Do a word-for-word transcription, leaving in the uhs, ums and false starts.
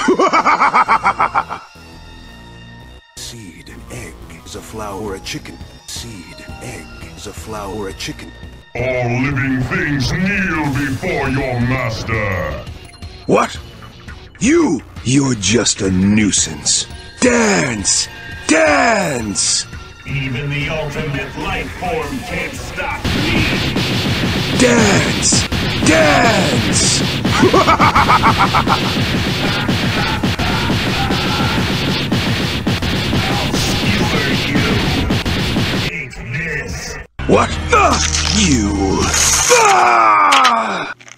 Seed, egg, is a flower or a chicken. Seed, egg, is a flower or a chicken. All living things kneel before your master. What? You? You're just a nuisance. Dance! Dance! Even the ultimate life form can't stop me! Dance! Dance! I'll skewer you! Take this! What? Ah! You! Ah!